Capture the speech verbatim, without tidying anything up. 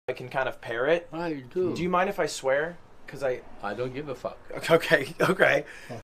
I can kind of pair it. I do. Do you mind if I swear? Because I... I don't give a fuck. Okay, okay.